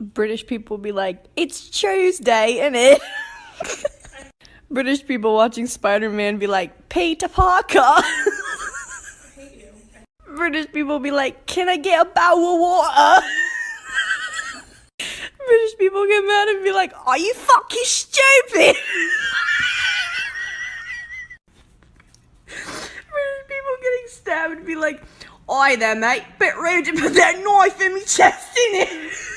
British people be like, it's Tuesday, innit? British people watching Spider-Man be like, Peter Parker. I hate you. British people be like, can I get a bowl of water? British people get mad and be like, are you fucking stupid? British people getting stabbed and be like, oi there mate, bit rude to put that knife in me chest, innit?